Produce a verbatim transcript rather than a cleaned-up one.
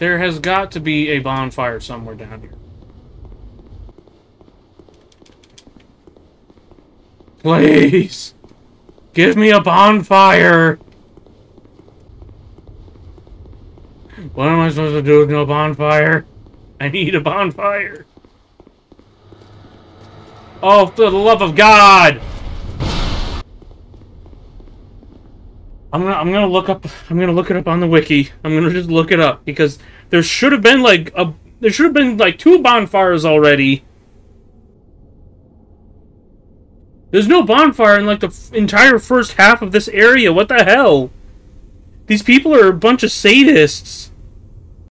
There has got to be a bonfire somewhere down here. Please! Give me a bonfire! What am I supposed to do with no bonfire? I need a bonfire. Oh, for the love of God! I'm gonna, I'm gonna look up, I'm gonna look it up on the wiki. I'm gonna just look it up, because there should have been, like, a, there should have been, like, two bonfires already. There's no bonfire in, like, the f entire first half of this area. What the hell? These people are a bunch of sadists.